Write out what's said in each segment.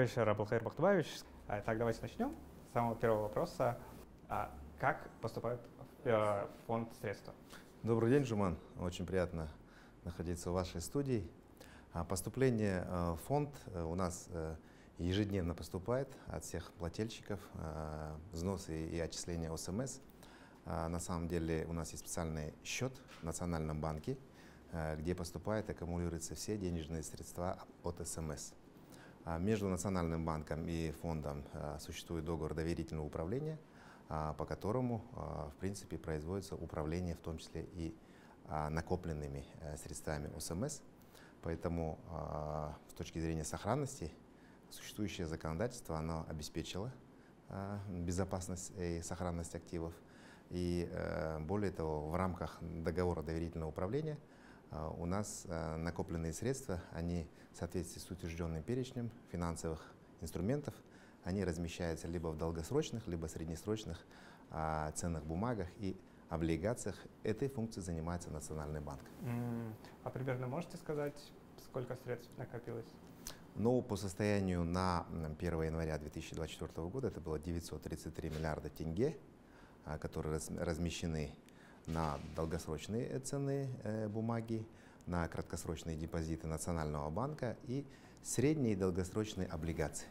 Добрый вечер, Абулхайр Бахтубаевич. Так, давайте начнем с самого первого вопроса. Как поступают в фонд средства? Добрый день, Жуман. Очень приятно находиться в вашей студии. Поступление в фонд у нас ежедневно поступает от всех плательщиков, взносы и отчисления ОСМС. На самом деле у нас есть специальный счет в Национальном банке, где поступают и аккумулируются все денежные средства от СМС. Между Национальным банком и фондом существует договор доверительного управления, по которому, в принципе, производится управление, в том числе и накопленными средствами ОСМС. Поэтому, с точки зрения сохранности, существующее законодательство оно обеспечило безопасность и сохранность активов. И более того, в рамках договора доверительного управления у нас накопленные средства, они в соответствии с утвержденным перечнем финансовых инструментов, они размещаются либо в долгосрочных, либо среднесрочных ценных бумагах и облигациях. Этой функцией занимается Национальный банк. А примерно можете сказать, сколько средств накопилось? Ну, по состоянию на 1 января 2024 года это было 933 миллиарда тенге, которые размещены на долгосрочные ценные бумаги, на краткосрочные депозиты Национального банка и средние и долгосрочные облигации.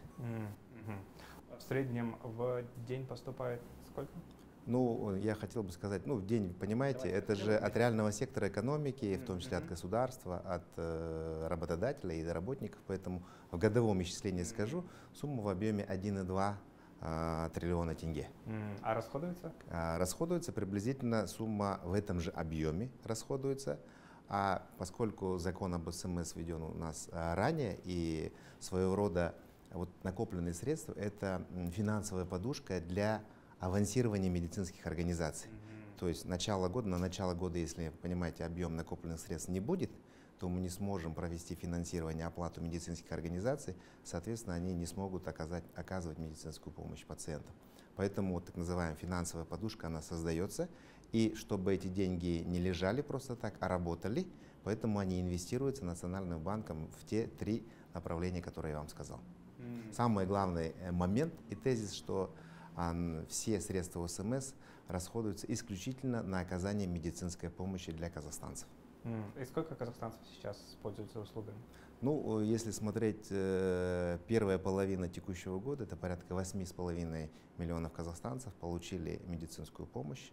В среднем в день поступает сколько? Ну, я хотел бы сказать, ну, в день, понимаете, это же от реального сектора экономики, в том числе от государства, от работодателя и работников, поэтому в годовом исчислении скажу, сумма в объеме 1,2 триллиона тенге. А расходуется? Расходуется приблизительно сумма в этом же объеме расходуется. А поскольку закон об СМС введен у нас ранее и своего рода вот накопленные средства — это финансовая подушка для авансирования медицинских организаций. То есть на начало года, если, понимаете, объем накопленных средств не будет, то мы не сможем провести финансирование, оплату медицинских организаций, соответственно, они не смогут оказывать медицинскую помощь пациентам. Поэтому вот так называемая финансовая подушка, она создается, и чтобы эти деньги не лежали просто так, а работали, поэтому они инвестируются Национальным банком в те 3 направления, которые я вам сказал. Самый главный момент и тезис, что все средства ОСМС расходуются исключительно на оказание медицинской помощи для казахстанцев. И сколько казахстанцев сейчас пользуются услугами? Ну, если смотреть первая половина текущего года, это порядка 8,5 миллионов казахстанцев получили медицинскую помощь.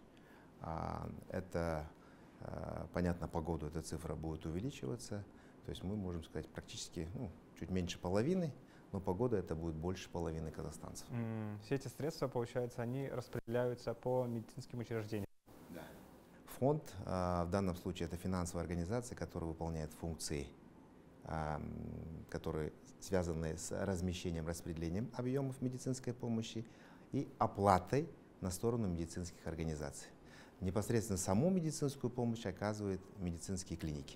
Это, понятно, по году эта цифра будет увеличиваться. То есть мы можем сказать практически чуть меньше половины, но по году это будет больше половины казахстанцев. Все эти средства, получается, они распределяются по медицинским учреждениям? Да. Фонд в данном случае это финансовая организация, которая выполняет функции, которые связаны с размещением, распределением объемов медицинской помощи и оплатой на сторону медицинских организаций. Непосредственно саму медицинскую помощь оказывают медицинские клиники.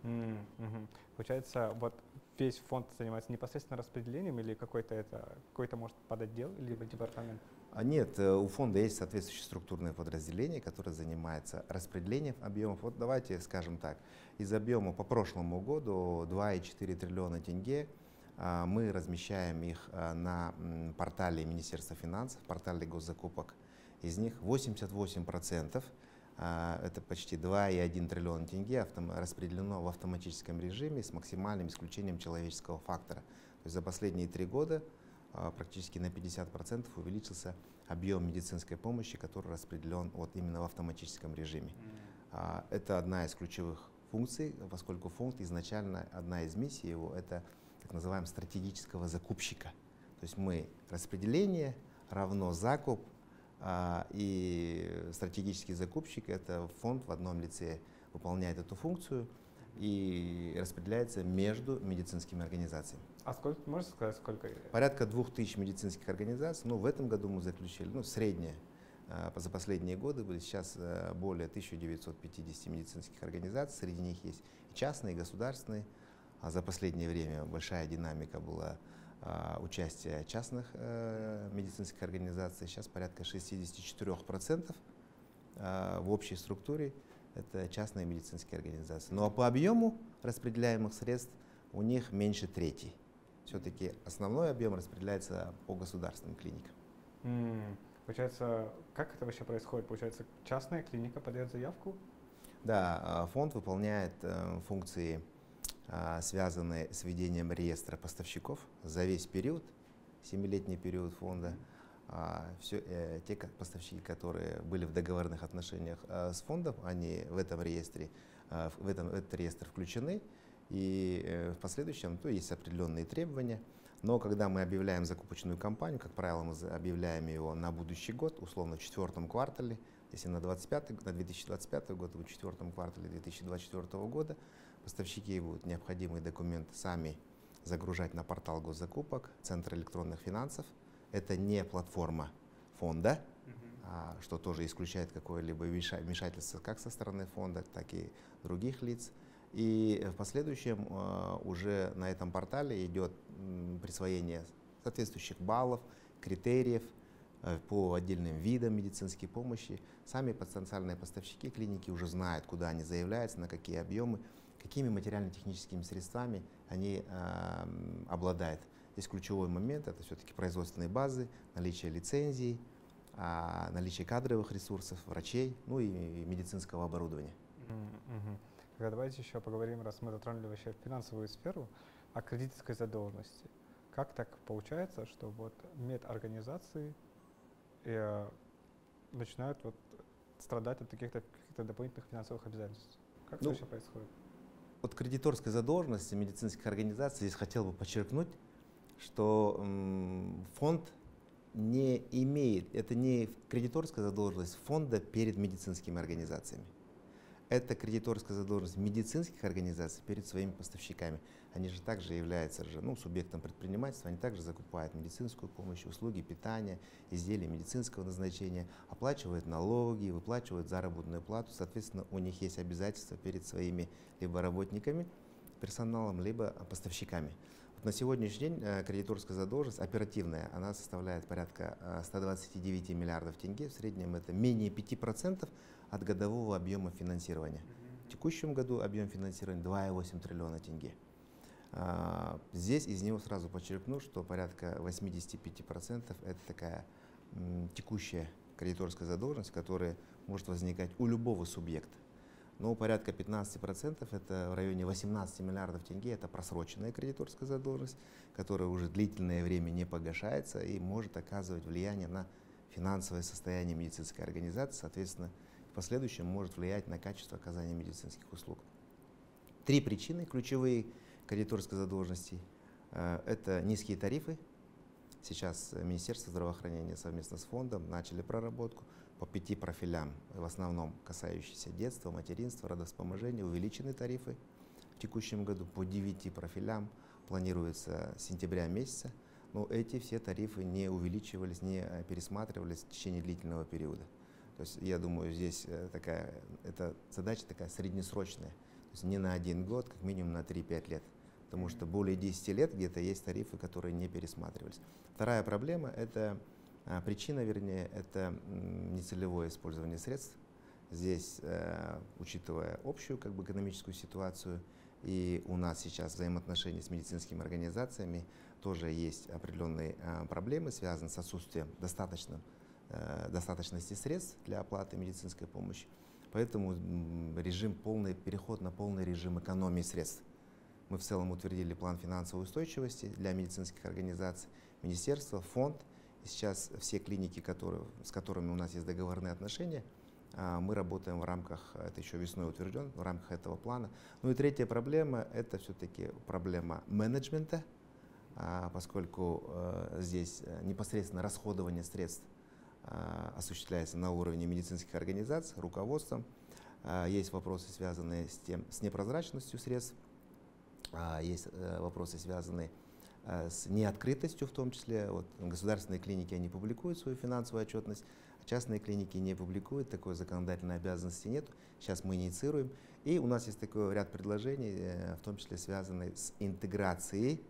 Получается, вот весь фонд занимается непосредственно распределением или какой-то может подотдел или департамент? Нет, у фонда есть соответствующее структурное подразделение, которое занимается распределением объемов. Вот давайте скажем так, из объема по прошлому году 2,4 триллиона тенге мы размещаем их на портале Министерства финансов, портале госзакупок. Из них 88%, это почти 2,1 триллиона тенге, распределено в автоматическом режиме с максимальным исключением человеческого фактора. То есть за последние 3 года практически на 50% увеличился объем медицинской помощи, который распределен именно в автоматическом режиме. Это одна из ключевых функций, поскольку фонд изначально, одна из миссий его, это так называемого стратегического закупщика. То есть мы распределение равно закуп, и стратегический закупщик, это фонд в одном лице выполняет эту функцию и распределяется между медицинскими организациями. А сколько, можете сказать, сколько? Порядка 2000 медицинских организаций. Ну, в этом году мы заключили, среднее за последние годы были сейчас более 1950 медицинских организаций. Среди них есть и частные, и государственные. А за последнее время большая динамика была участия частных медицинских организаций. Сейчас порядка 64% в общей структуре это частные медицинские организации. Ну а по объему распределяемых средств у них меньше трети. Все-таки основной объем распределяется по государственным клиникам. Получается, как это вообще происходит? Получается, частная клиника подает заявку? Да, фонд выполняет функции, связанные с ведением реестра поставщиков за весь период, 7-летний период фонда. Те поставщики, которые были в договорных отношениях с фондом, они в этом реестре, в этот реестр включены, и в последующем есть определенные требования. Но когда мы объявляем закупочную кампанию, как правило, мы объявляем его на будущий год, условно в 4 квартале, если на 2025 год, в 4 квартале 2024 года поставщики будут необходимые документы сами загружать на портал госзакупок, Центр электронных финансов. Это не платформа фонда, что тоже исключает какое-либо вмешательство как со стороны фонда, так и других лиц. И в последующем уже на этом портале идет присвоение соответствующих баллов, критериев по отдельным видам медицинской помощи. Сами потенциальные поставщики клиники уже знают, куда они заявляются, на какие объемы, какими материально-техническими средствами они обладают. Здесь ключевой момент — это все-таки производственные базы, наличие лицензий, наличие кадровых ресурсов, врачей, ну и медицинского оборудования. Давайте еще поговорим, раз мы затронули вообще финансовую сферу, о кредиторской задолженности. Как так получается, что вот медорганизации начинают страдать от каких-то дополнительных финансовых обязательств? Как это вообще происходит? От кредиторской задолженности медицинских организаций здесь хотел бы подчеркнуть, что фонд не имеет, это не кредиторская задолженность фонда перед медицинскими организациями. Это кредиторская задолженность медицинских организаций перед своими поставщиками. Они же также являются субъектом предпринимательства, они также закупают медицинскую помощь, услуги питания, изделия медицинского назначения, оплачивают налоги, выплачивают заработную плату. Соответственно, у них есть обязательства перед своими либо работниками, персоналом, либо поставщиками. На сегодняшний день кредиторская задолженность оперативная, она составляет порядка 129 миллиардов тенге. В среднем это менее 5% от годового объема финансирования. В текущем году объем финансирования 2,8 триллиона тенге. Здесь из него сразу подчеркну, что порядка 85% это такая текущая кредиторская задолженность, которая может возникать у любого субъекта. Но порядка 15% это в районе 18 миллиардов тенге, это просроченная кредиторская задолженность, которая уже длительное время не погашается и может оказывать влияние на финансовое состояние медицинской организации, соответственно, в последующем может влиять на качество оказания медицинских услуг. 3 причины ключевые кредиторской задолженности. Это низкие тарифы. Сейчас Министерство здравоохранения совместно с фондом начали проработку по 5 профилям, в основном касающиеся детства, материнства, родовспоможения, увеличены тарифы. В текущем году по 9 профилям планируется с сентября месяца, но эти все тарифы не увеличивались, не пересматривались в течение длительного периода. То есть я думаю, здесь эта задача такая среднесрочная, то есть не на 1 год, как минимум на 3-5 лет. Потому что более 10 лет где-то есть тарифы, которые не пересматривались. Вторая проблема, причина, это нецелевое использование средств. Здесь, учитывая общую экономическую ситуацию, и у нас сейчас взаимоотношения с медицинскими организациями, тоже есть определенные проблемы, связанные с отсутствием достаточности средств для оплаты медицинской помощи. Поэтому переход на полный режим экономии средств. Мы в целом утвердили план финансовой устойчивости для медицинских организаций, министерство, фонд. И сейчас все клиники, с которыми у нас есть договорные отношения, мы работаем в рамках, это еще весной утвержден, в рамках этого плана. Ну и третья проблема, это все-таки проблема менеджмента, поскольку здесь непосредственно расходование средств осуществляется на уровне медицинских организаций, руководством. Есть вопросы, связанные с непрозрачностью средств. Есть вопросы, связанные с неоткрытостью, в том числе. Государственные клиники, они публикуют свою финансовую отчетность, а частные клиники не публикуют, такой законодательной обязанности нет. Сейчас мы инициируем. И у нас есть такой ряд предложений, в том числе связанные с интеграцией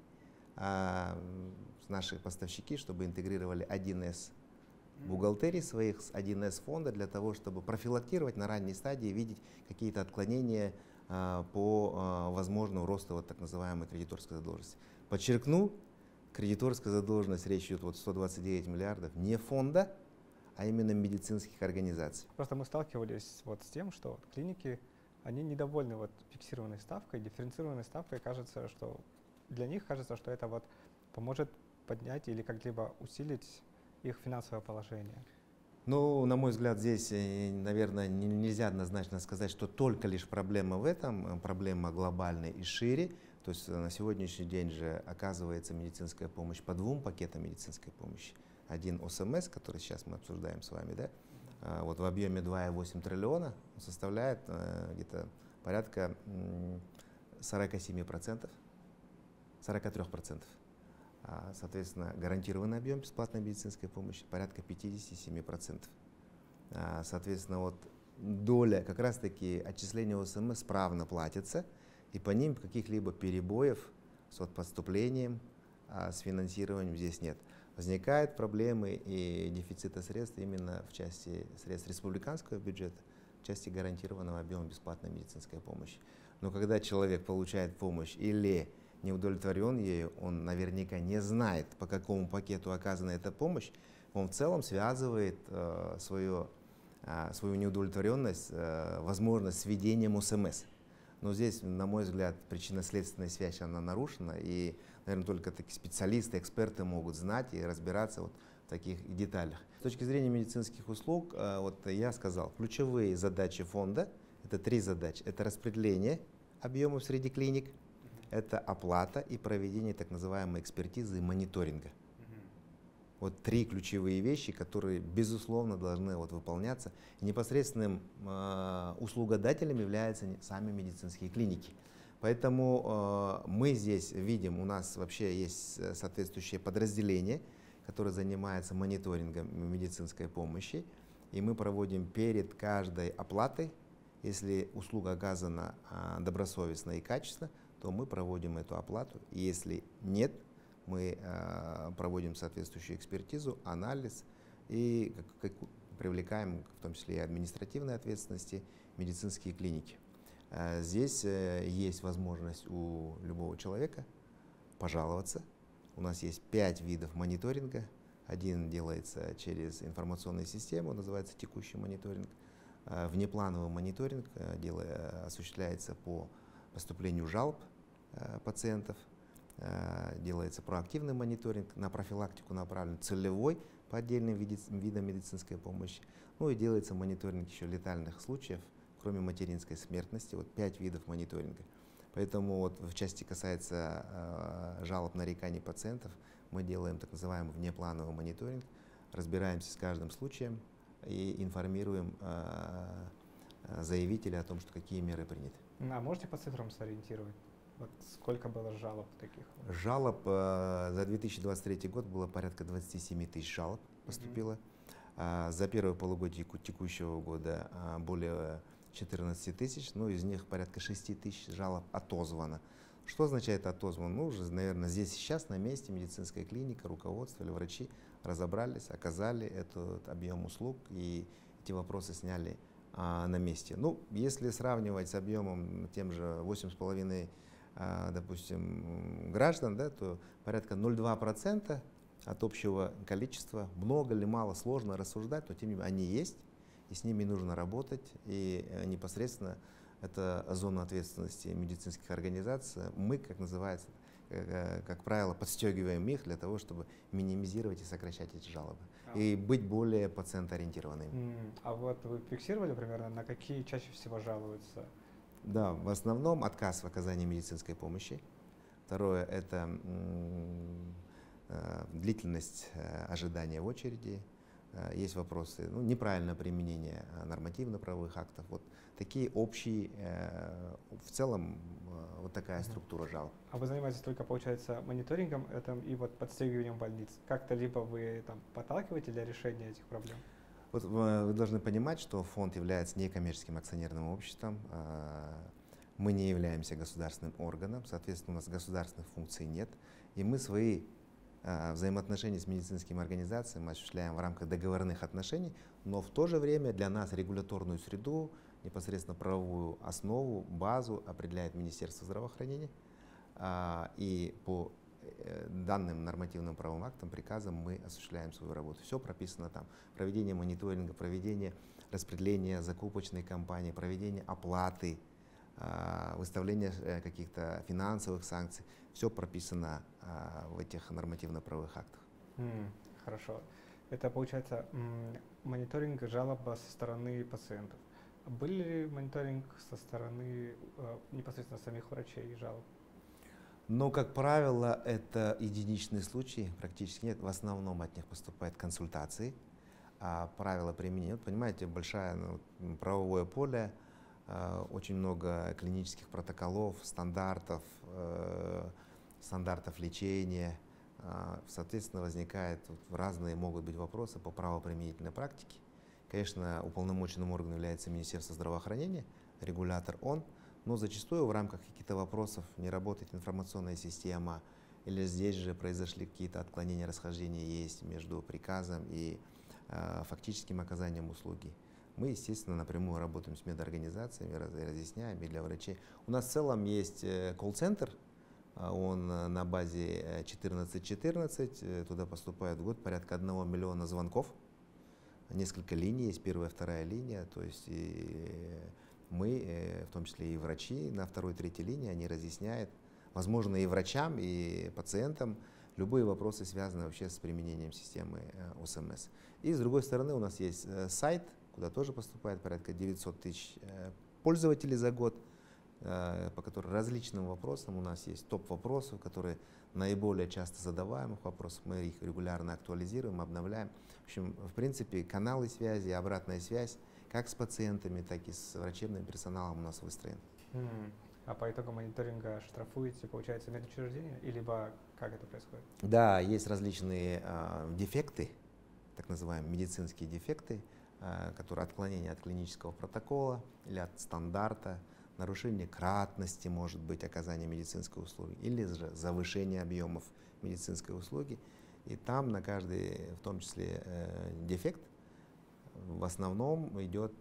наших поставщиков, чтобы интегрировали 1С бухгалтерии своих с 1С фонда для того, чтобы профилактировать на ранней стадии, видеть какие-то отклонения по возможному росту так называемой кредиторской задолженности. Подчеркну, кредиторская задолженность, речь идет вот 129 миллиардов, не фонда, а именно медицинских организаций. Просто мы сталкивались вот с тем, что вот клиники, они недовольны вот фиксированной ставкой, дифференцированной ставкой. Кажется, что для них кажется, что это вот поможет поднять или как-либо усилить их финансовое положение. Ну, на мой взгляд, здесь, наверное, нельзя однозначно сказать, что только лишь проблема в этом, проблема глобальная и шире. То есть на сегодняшний день же оказывается медицинская помощь по двум пакетам медицинской помощи. Один ОСМС, который сейчас мы обсуждаем с вами, да, вот в объеме 2,8 триллиона составляет где-то порядка 47%, 43%. Соответственно, гарантированный объем бесплатной медицинской помощи порядка 57%. Соответственно, вот доля, как раз-таки отчисления ОСМС справно платятся, и по ним каких-либо перебоев с поступлением, с финансированием здесь нет. Возникают проблемы и дефицита средств именно в части средств республиканского бюджета, в части гарантированного объема бесплатной медицинской помощи. Но когда человек получает помощь или не удовлетворен ею, он наверняка не знает, по какому пакету оказана эта помощь, он в целом связывает свою неудовлетворенность, возможность с введением ОСМС. Но здесь, на мой взгляд, причинно-следственная связь она нарушена, и, наверное, только такие специалисты, эксперты могут знать и разбираться вот в таких деталях. С точки зрения медицинских услуг, вот я сказал, ключевые задачи фонда – это 3 задачи. Это распределение объемов среди клиник, это оплата и проведение так называемой экспертизы и мониторинга. Вот 3 ключевые вещи, которые, безусловно, должны вот выполняться. И непосредственным услугодателем являются сами медицинские клиники. Поэтому мы здесь видим, у нас вообще есть соответствующее подразделение, которое занимается мониторингом медицинской помощи. И мы проводим перед каждой оплатой, если услуга оказана добросовестно и качественно, то мы проводим эту оплату. И если нет, мы проводим соответствующую экспертизу, анализ и привлекаем, в том числе и административной ответственности, медицинские клиники. Здесь есть возможность у любого человека пожаловаться. У нас есть 5 видов мониторинга. Один делается через информационную систему, называется текущий мониторинг. Внеплановый мониторинг осуществляется по поступлению жалоб пациентов. Делается проактивный мониторинг, на профилактику направлен, целевой по отдельным видам медицинской помощи. Ну и делается мониторинг еще летальных случаев, кроме материнской смертности. Вот 5 видов мониторинга. Поэтому вот в части касается жалоб, нареканий пациентов, мы делаем так называемый внеплановый мониторинг, разбираемся с каждым случаем и информируем заявителя о том, что какие меры приняты. А можете по цифрам сориентировать? Вот сколько было жалоб таких? Жалоб за 2023 год было порядка 27 тысяч жалоб поступило. За первое полугодие текущего года более 14 тысяч, ну из них порядка 6 тысяч жалоб отозвано. Что означает отозвано? Ну, уже, наверное, здесь сейчас на месте медицинская клиника, руководство или врачи разобрались, оказали этот объем услуг и эти вопросы сняли на месте. Ну, если сравнивать с объемом тем же 8,5, допустим, граждан, да, то порядка 0,2% от общего количества. Много ли, мало, сложно рассуждать, но тем не менее они есть, и с ними нужно работать. И непосредственно это зона ответственности медицинских организаций. Мы, как называется, как правило, подстегиваем их для того, чтобы минимизировать и сокращать эти жалобы. И быть более пациентоориентированными. А вот вы фиксировали примерно, на какие чаще всего жалуются? Да, в основном отказ в оказании медицинской помощи. Второе – это длительность ожидания в очереди. Есть вопросы неправильное применение нормативно-правовых актов. Вот такие общие, в целом, вот такая структура жалоб. А вы занимаетесь только, получается, мониторингом и вот подстегиванием больниц? Как-то либо вы там подталкиваете для решения этих проблем? Вот вы должны понимать, что фонд является некоммерческим акционерным обществом. Мы не являемся государственным органом, соответственно, у нас государственных функций нет. И мы свои взаимоотношения с медицинскими организациями осуществляем в рамках договорных отношений, но в то же время для нас регуляторную среду, непосредственно правовую основу, базу определяет Министерство здравоохранения. И по данным нормативным правовым актом, приказом мы осуществляем свою работу. Все прописано там. Проведение мониторинга, проведение распределения закупочной кампании, проведение оплаты, выставление каких-то финансовых санкций. Все прописано в этих нормативно-правовых актах. Хорошо. Это получается мониторинг жалоб со стороны пациентов. Был ли мониторинг со стороны непосредственно самих врачей жалоб? Но, как правило, это единичные случаи, практически нет. В основном от них поступают консультации, правила применения. Вот, понимаете, большое правовое поле, очень много клинических протоколов, стандартов лечения. Соответственно, возникают разные могут быть вопросы по правоприменительной практике. Конечно, уполномоченным органом является Министерство здравоохранения, регулятор он, но зачастую в рамках каких-то вопросов не работает информационная система, или здесь же произошли какие-то отклонения, расхождения есть между приказом и фактическим оказанием услуги. Мы, естественно, напрямую работаем с медорганизациями, разъясняем и для врачей. У нас в целом есть колл-центр, он на базе 1414, туда поступает в год порядка 1 миллиона звонков. Несколько линий, есть первая, вторая линия, то есть мы, в том числе и врачи на второй, третьей линии, они разъясняют, возможно, и врачам, и пациентам любые вопросы, связанные вообще с применением системы ОСМС. И с другой стороны у нас есть сайт, куда тоже поступает порядка 900 тысяч пользователей за год, по которым различным вопросам у нас есть топ вопросов, которые наиболее часто задаваемых вопросов, мы их регулярно актуализируем, обновляем. В общем, в принципе, каналы связи, обратная связь как с пациентами, так и с врачебным персоналом у нас выстроен. А по итогам мониторинга штрафуете, получается, медучреждение, либо как это происходит? Да, есть различные дефекты, так называемые медицинские дефекты, которые отклонение от клинического протокола или от стандарта, нарушение кратности, может быть, оказания медицинской услуги, или же завышение объемов медицинской услуги. И там на каждый, в том числе, дефект, в основном идет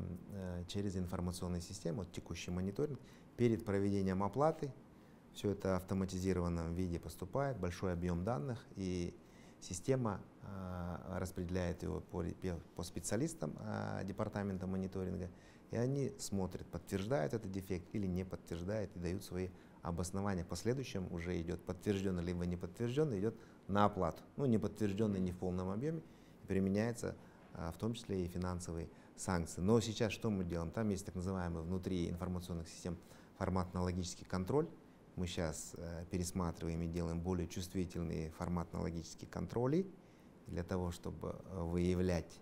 через информационную систему, текущий мониторинг. Перед проведением оплаты все это в автоматизированном виде поступает, большой объем данных, и система распределяет его по специалистам департамента мониторинга, и они смотрят, подтверждают этот дефект или не подтверждают, и дают свои обоснования. В последующем уже идет подтвержденный либо не подтвержденный, идет на оплату. Ну, не подтвержденный не в полном объеме, применяется в том числе и финансовые санкции. Но сейчас что мы делаем? Там есть так называемый внутри информационных систем форматно-логический контроль. Мы сейчас пересматриваем и делаем более чувствительные форматно-логические контроли для того, чтобы выявлять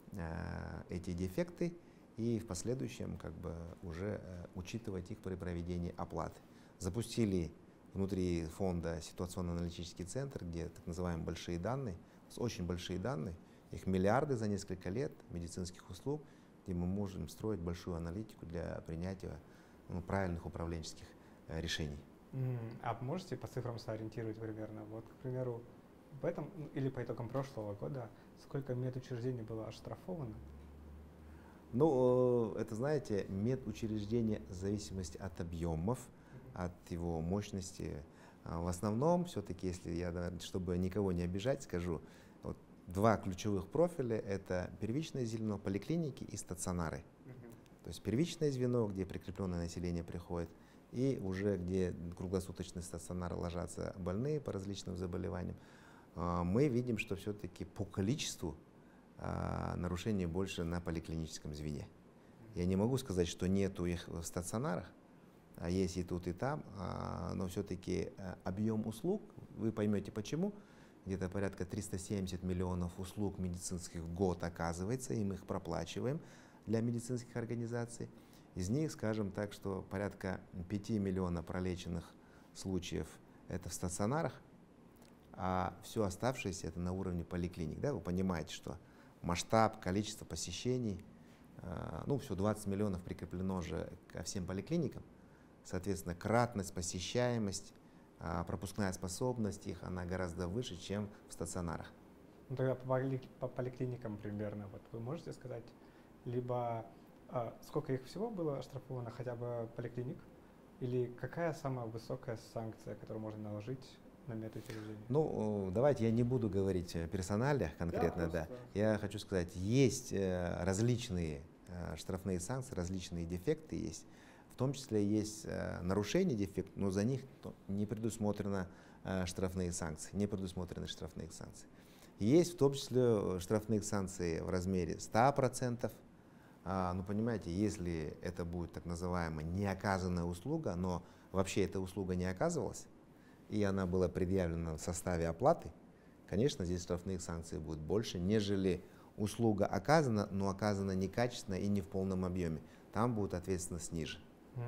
эти дефекты и в последующем уже учитывать их при проведении оплаты. Запустили внутри фонда ситуационно-аналитический центр, где так называемые большие данные, очень большие данные, их миллиарды за несколько лет медицинских услуг, где мы можем строить большую аналитику для принятия правильных управленческих решений. А можете по цифрам сориентировать примерно? Вот, к примеру, в этом или по итогам прошлого года сколько медучреждений было оштрафовано? Ну, это, знаете, медучреждение в зависимости от объемов, от его мощности. В основном, все-таки, если я, чтобы никого не обижать, скажу, вот два ключевых профиля – это первичное звено, поликлиники и стационары. То есть первичное звено, где прикрепленное население приходит, и уже где круглосуточный стационар ложатся больные по различным заболеваниям, мы видим, что все-таки по количеству нарушений больше на поликлиническом звене. Я не могу сказать, что нету их в стационарах, а есть и тут, и там, но все-таки объем услуг, вы поймете почему, где-то порядка 370 миллионов услуг медицинских в год оказывается, и мы их проплачиваем для медицинских организаций. Из них, скажем так, что порядка 5 миллионов пролеченных случаев это в стационарах, а все оставшееся это на уровне поликлиник. Да? Вы понимаете, что масштаб, количество посещений, все 20 миллионов прикреплено же ко всем поликлиникам. Соответственно, кратность, посещаемость, пропускная способность их, она гораздо выше, чем в стационарах. Ну, тогда по поликлиникам примерно, вот вы можете сказать, либо сколько их всего было оштрафовано, хотя бы поликлиник, или какая самая высокая санкция, которую можно наложить на медучреждение? Ну, давайте я не буду говорить о персоналиях конкретно, да. Я хочу сказать, есть различные штрафные санкции, различные дефекты есть. В том числе есть нарушение дефект, но за них не предусмотрено штрафные санкции, не предусмотрены штрафные санкции. Есть в том числе штрафных санкций в размере 100%. Ну, понимаете, если это будет так называемая неоказанная услуга, но вообще эта услуга не оказывалась, и она была предъявлена в составе оплаты, конечно, здесь штрафных санкций будет больше, нежели услуга оказана, но оказана некачественно и не в полном объеме. Там будет ответственность ниже.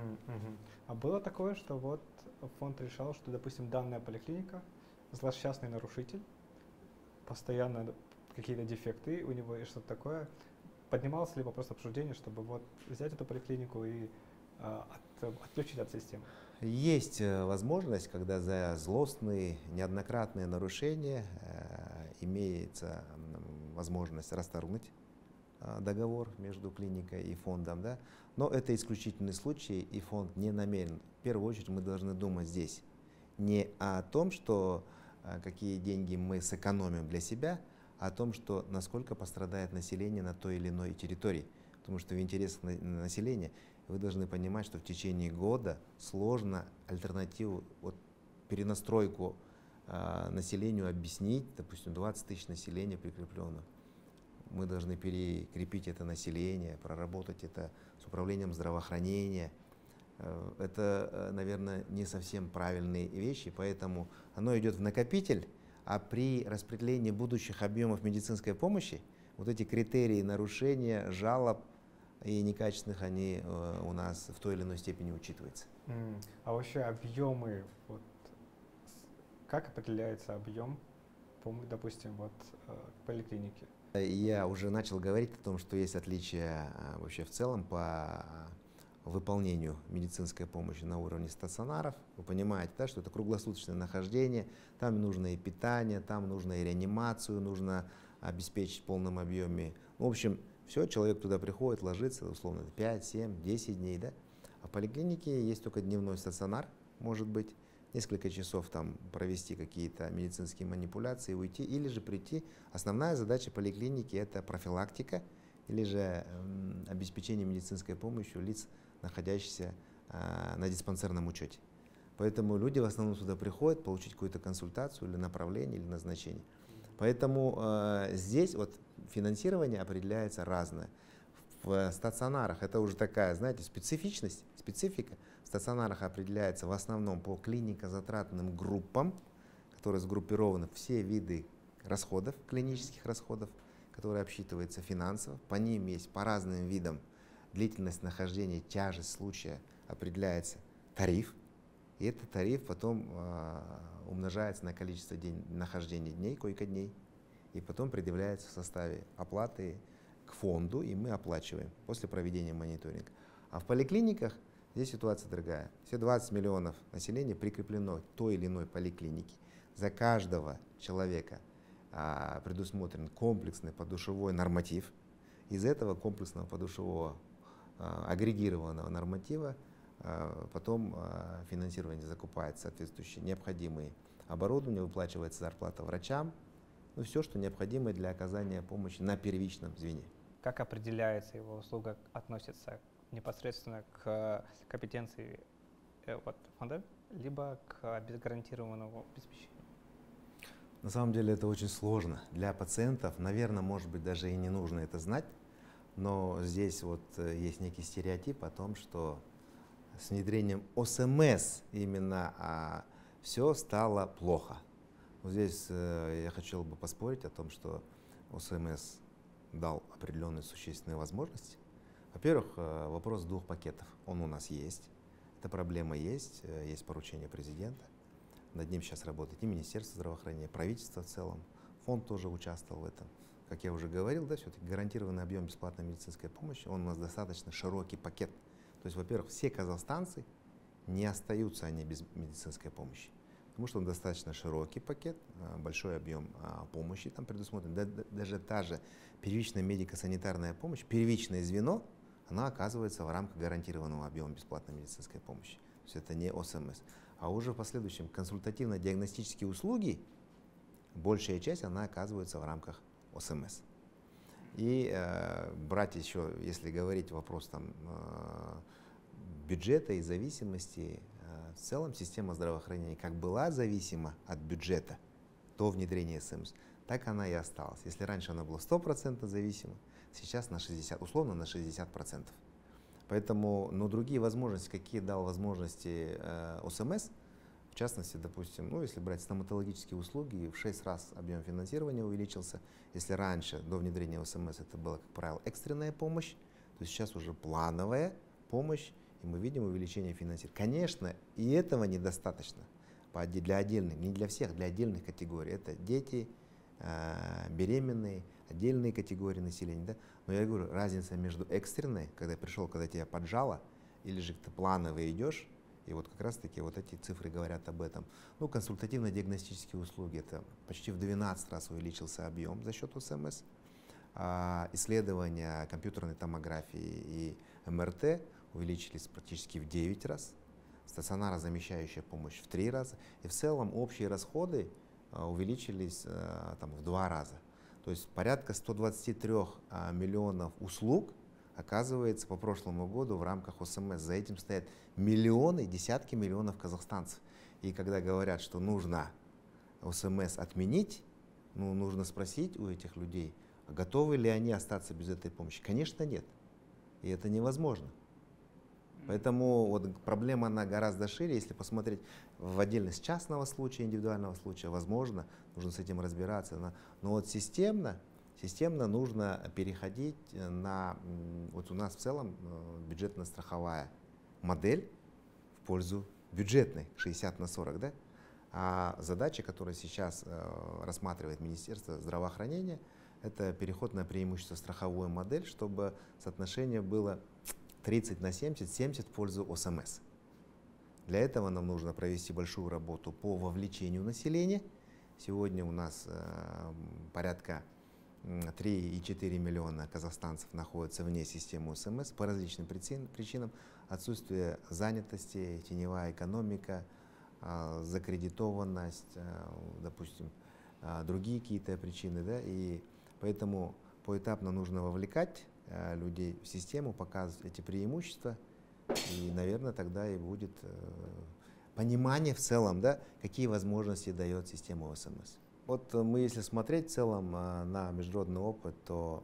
А было такое, что вот фонд решал, что, допустим, данная поликлиника, злосчастный нарушитель, постоянно какие-то дефекты у него и что-то такое, поднимался ли вопрос обсуждения, чтобы вот взять эту поликлинику и отключить от системы? Есть возможность, когда за злостные, неоднократные нарушения имеется возможность расторгнуть договор между клиникой и фондом, да? Но это исключительный случай, и фонд не намерен. В первую очередь мы должны думать здесь не о том, что какие деньги мы сэкономим для себя, а о том, что насколько пострадает население на той или иной территории. Потому что в интересах населения вы должны понимать, что в течение года сложно альтернативу, вот, перенастройку населению объяснить, допустим, 20 тысяч населения прикреплено. Мы должны перекрепить это население, проработать это с управлением здравоохранения. Это, наверное, не совсем правильные вещи, поэтому оно идет в накопитель, а при распределении будущих объемов медицинской помощи вот эти критерии нарушения, жалоб и некачественных, они у нас в той или иной степени учитываются. А вообще объемы, вот, как определяется объем, допустим, вот поликлиники? Я уже начал говорить о том, что есть отличия вообще в целом по выполнению медицинской помощи на уровне стационаров. Вы понимаете, да, что это круглосуточное нахождение, там нужно и питание, там нужно и реанимацию, нужно обеспечить в полном объеме. В общем, все, человек туда приходит, ложится, условно, 5, 7, 10 дней, да. А в поликлинике есть только дневной стационар, может быть, несколько часов там провести какие-то медицинские манипуляции, уйти, или же прийти. Основная задача поликлиники — это профилактика, или же обеспечение медицинской помощью лиц, находящихся на диспансерном учете. Поэтому люди в основном сюда приходят получить какую-то консультацию или направление, или назначение. Поэтому здесь вот финансирование определяется разное. В стационарах это уже такая, знаете, специфичность, специфика. В стационарах определяется в основном по клинико-затратным группам, которые сгруппированы все виды расходов, клинических расходов, которые обсчитываются финансово. По ним есть по разным видам длительность нахождения, тяжесть случая определяется тариф. И этот тариф потом умножается на количество нахождения дней, койко-дней, и потом предъявляется в составе оплаты к фонду, и мы оплачиваем после проведения мониторинга. А в поликлиниках здесь ситуация другая. Все 20 миллионов населения прикреплено к той или иной поликлинике. За каждого человека предусмотрен комплексный подушевой норматив. Из этого комплексного подушевого агрегированного норматива потом финансирование закупает соответствующие необходимые оборудование, выплачивается зарплата врачам, ну, все, что необходимо для оказания помощи на первичном звене. Как определяется его услуга, относится непосредственно к компетенции фонда, либо к гарантированному обеспечению? На самом деле это очень сложно. Для пациентов, наверное, может быть, даже и не нужно это знать, но здесь вот есть некий стереотип о том, что с внедрением ОСМС именно все стало плохо. Вот здесь я хотел бы поспорить о том, что ОСМС дал определенные существенные возможности. Во-первых, вопрос двух пакетов. Он у нас есть. Эта проблема есть. Есть поручение президента. Над ним сейчас работает и Министерство здравоохранения, правительство в целом. Фонд тоже участвовал в этом. Как я уже говорил, да, все-таки гарантированный объем бесплатной медицинской помощи, он у нас достаточно широкий пакет. То есть, во-первых, все казахстанцы не остаются они без медицинской помощи. Потому что он достаточно широкий пакет, большой объем помощи там предусмотрен. Даже та же первичная медико-санитарная помощь, первичное звено, она оказывается в рамках гарантированного объема бесплатной медицинской помощи. То есть это не ОСМС. а уже в последующем консультативно-диагностические услуги, большая часть, она оказывается в рамках ОСМС. И брать еще, если говорить вопрос там, бюджета и зависимости, в целом система здравоохранения как была зависима от бюджета до внедрения СМС, так она и осталась. Если раньше она была 100% зависима, сейчас на 60, условно на 60%. Поэтому, но другие возможности, какие дал возможности ОСМС, в частности, допустим, ну, если брать стоматологические услуги, в 6 раз объем финансирования увеличился. Если раньше, до внедрения ОСМС, это была, как правило, экстренная помощь, то сейчас уже плановая помощь, и мы видим увеличение финансирования. Конечно, и этого недостаточно для отдельных, не для всех, для отдельных категорий. Это дети, беременные, отдельные категории населения. Да? Но я говорю, разница между экстренной, когда тебя поджало, или же ты планово идешь, и вот как раз таки вот эти цифры говорят об этом. Ну, консультативно-диагностические услуги, это почти в 12 раз увеличился объем за счет ОСМС. Исследования компьютерной томографии и МРТ увеличились практически в 9 раз. Стационарозамещающая помощь в 3 раза. И в целом общие расходы увеличились там, в 2 раза. То есть порядка 123 миллионов услуг оказывается по прошлому году в рамках ОСМС. За этим стоят миллионы, десятки миллионов казахстанцев. И когда говорят, что нужно ОСМС отменить, ну, нужно спросить у этих людей, готовы ли они остаться без этой помощи. Конечно, нет. И это невозможно. Поэтому вот проблема она гораздо шире. Если посмотреть в отдельность частного случая, индивидуального случая, возможно, нужно с этим разбираться. Но вот системно нужно переходить на... Вот у нас в целом бюджетно-страховая модель в пользу бюджетной, 60/40, да? А задача, которую сейчас рассматривает Министерство здравоохранения, это переход на преимущество страховую модель, чтобы соотношение было 30/70, 70 в пользу ОСМС. Для этого нам нужно провести большую работу по вовлечению населения. Сегодня у нас порядка 3,4 миллиона казахстанцев находятся вне системы ОСМС по различным причинам. Отсутствие занятости, теневая экономика, закредитованность, допустим, другие какие-то причины. Да? И поэтому поэтапно нужно вовлекать людей в систему, показывать эти преимущества. И, наверное, тогда и будет понимание в целом, да, какие возможности дает система ОСМС. Вот мы, если смотреть в целом на международный опыт, то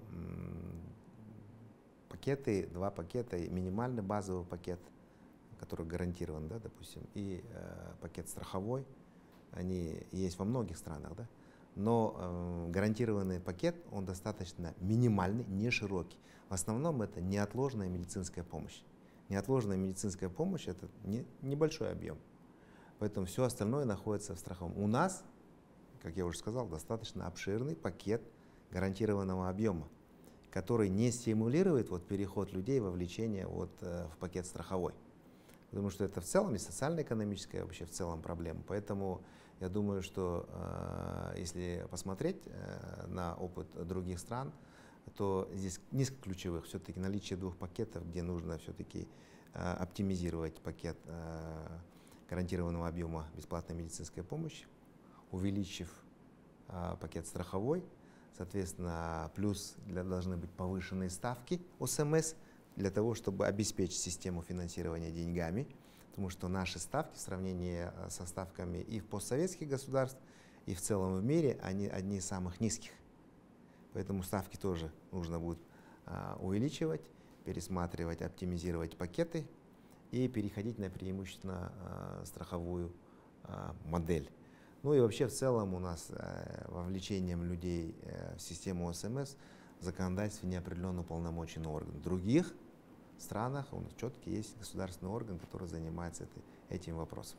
два пакета, минимальный базовый пакет, который гарантирован, да, допустим, и пакет страховой, они есть во многих странах, да, но гарантированный пакет, он достаточно минимальный, не широкий. В основном это неотложная медицинская помощь. Неотложная медицинская помощь — это небольшой объем, поэтому все остальное находится в страховом. У нас, как я уже сказал, достаточно обширный пакет гарантированного объема, который не стимулирует вот переход людей, вовлечение вот, в пакет страховой. Потому что это в целом и социально-экономическая вообще в целом проблема. Поэтому я думаю, что если посмотреть на опыт других стран, то здесь несколько ключевых. Все-таки наличие 2 пакетов, где нужно все-таки оптимизировать пакет гарантированного объема бесплатной медицинской помощи, увеличив пакет страховой, соответственно, плюс должны быть повышенные ставки ОСМС для того, чтобы обеспечить систему финансирования деньгами, потому что наши ставки в сравнении со ставками и в постсоветских государств, и в целом в мире, они одни из самых низких. Поэтому ставки тоже нужно будет увеличивать, пересматривать, оптимизировать пакеты и переходить на преимущественно страховую модель. Ну и вообще в целом у нас вовлечением людей в систему ОСМС в законодательстве не определен уполномоченный орган. В других странах у нас четкий есть государственный орган, который занимается этим вопросом.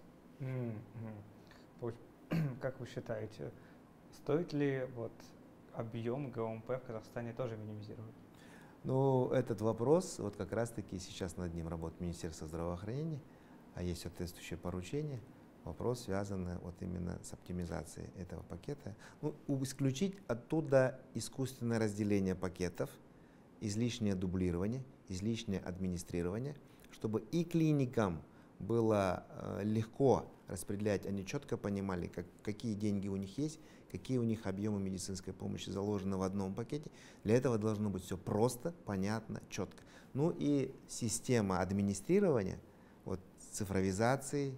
Как вы считаете, стоит ли вот объем ГОМП в Казахстане тоже минимизировать? Ну, этот вопрос, вот как раз-таки сейчас над ним работает Министерство здравоохранения, а есть соответствующее поручение. Вопрос связан вот именно с оптимизацией этого пакета. Ну, исключить оттуда искусственное разделение пакетов, излишнее дублирование, излишнее администрирование, чтобы и клиникам было легко распределять, они четко понимали, какие деньги у них есть, какие у них объемы медицинской помощи заложены в одном пакете. Для этого должно быть все просто, понятно, четко. Ну и система администрирования, вот, цифровизации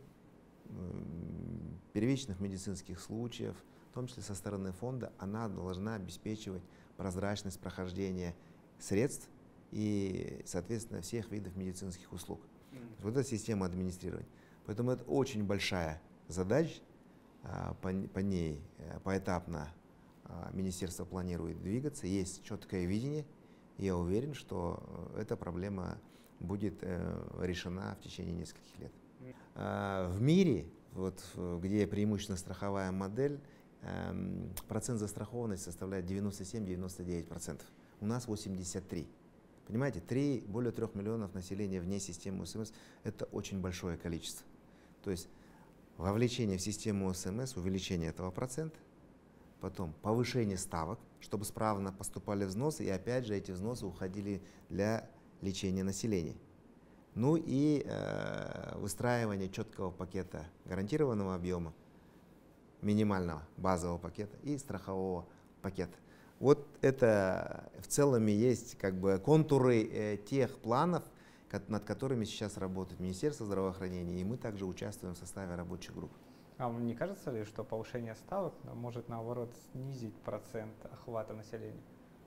первичных медицинских случаев, в том числе со стороны фонда, она должна обеспечивать прозрачность прохождения средств и, соответственно, всех видов медицинских услуг. Вот эта система администрирования. Поэтому это очень большая задача, по ней поэтапно министерство планирует двигаться, есть четкое видение, и я уверен, что эта проблема будет решена в течение нескольких лет. В мире, вот, где преимущественно страховая модель, процент застрахованности составляет 97-99%. У нас 83%. Понимаете, более 3 миллионов населения вне системы ОСМС – это очень большое количество. То есть вовлечение в систему ОСМС, увеличение этого процента, потом повышение ставок, чтобы справно поступали взносы, и опять же эти взносы уходили для лечения населения. Ну и выстраивание четкого пакета гарантированного объема, минимального базового пакета и страхового пакета. Вот это в целом и есть как бы контуры тех планов, над которыми сейчас работает Министерство здравоохранения, и мы также участвуем в составе рабочих групп. А вам не кажется ли, что повышение ставок может, наоборот, снизить процент охвата населения?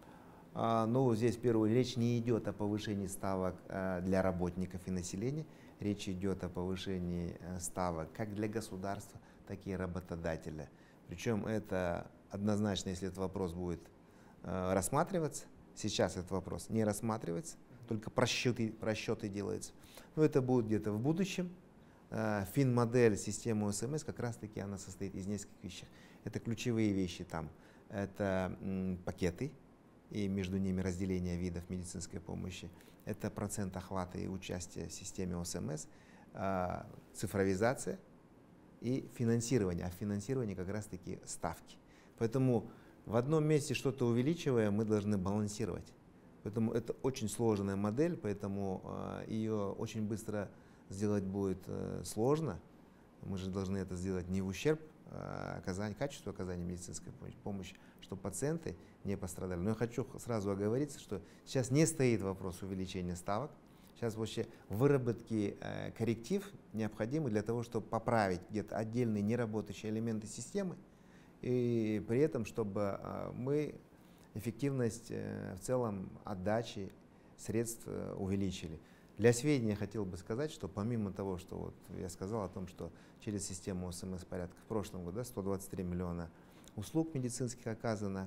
Ну, здесь в первую очередь речь не идет о повышении ставок для работников и населения, речь идет о повышении ставок как для государства, так и работодателя. Причем это однозначно, если этот вопрос будет рассматриваться, сейчас этот вопрос не рассматривается, только просчеты делаются. Но это будет где-то в будущем. Финмодель системы ОСМС как раз-таки она состоит из нескольких вещей. Это ключевые вещи там. Это пакеты и между ними разделение видов медицинской помощи. Это процент охвата и участия в системе ОСМС, цифровизация и финансирование. А финансирование как раз-таки ставки. Поэтому в одном месте что-то увеличивая, мы должны балансировать. Поэтому это очень сложная модель, поэтому ее очень быстро сделать будет сложно. Мы же должны это сделать не в ущерб качеству оказания медицинской помощи, чтобы пациенты не пострадали. Но я хочу сразу оговориться, что сейчас не стоит вопрос увеличения ставок. Сейчас вообще выработки корректив необходимы для того, чтобы поправить где-то отдельные неработающие элементы системы, и при этом, чтобы мы эффективность в целом отдачи средств увеличили. Для сведения хотел бы сказать, что помимо того, что вот я сказал о том, что через систему ОСМС порядка в прошлом году 123 миллиона услуг медицинских оказано,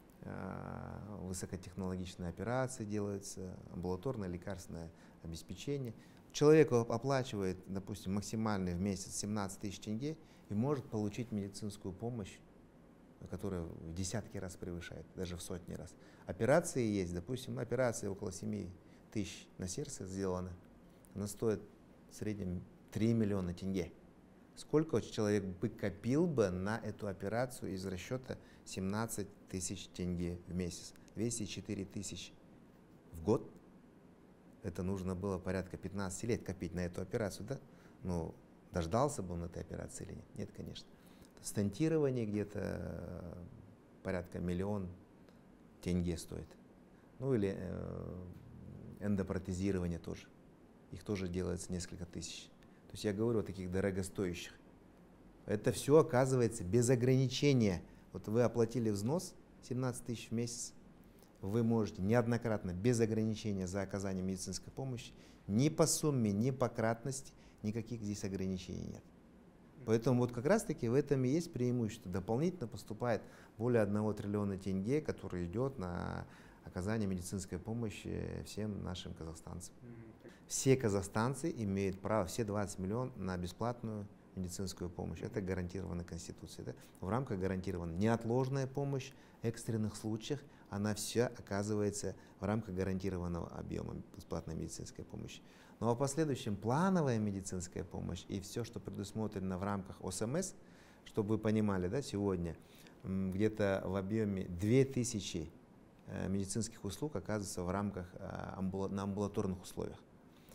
высокотехнологичные операции делаются, амбулаторное лекарственное обеспечение. Человек оплачивает, допустим, максимальный в месяц 17 тысяч тенге и может получить медицинскую помощь, которая в десятки раз превышает, даже в сотни раз. Операции есть, допустим, операция около 7 тысяч на сердце сделана, она стоит в среднем 3 миллиона тенге. Сколько человек бы копил бы на эту операцию из расчета 17 тысяч тенге в месяц? 204 тысячи в год. Это нужно было порядка 15 лет копить на эту операцию, да? Ну, дождался бы он этой операции или нет? Нет, конечно. Стентирование где-то порядка 1 миллион тенге стоит. Ну или эндопротезирование тоже. Их тоже делается несколько тысяч. То есть я говорю о таких дорогостоящих. Это все оказывается без ограничения. Вот вы оплатили взнос 17 тысяч в месяц, вы можете неоднократно, без ограничения за оказание медицинской помощи, ни по сумме, ни по кратности, никаких здесь ограничений нет. Поэтому вот как раз-таки в этом и есть преимущество. Дополнительно поступает более 1 триллиона тенге, который идет на оказание медицинской помощи всем нашим казахстанцам. Все казахстанцы имеют право, все 20 миллионов, на бесплатную медицинскую помощь. Это гарантировано Конституцией. Да? В рамках гарантирована неотложная помощь в экстренных случаях. Она вся оказывается в рамках гарантированного объема бесплатной медицинской помощи. Ну а в последующем плановая медицинская помощь и все, что предусмотрено в рамках ОСМС, чтобы вы понимали, да, сегодня где-то в объеме 2000 медицинских услуг оказывается в рамках на амбулаторных условиях.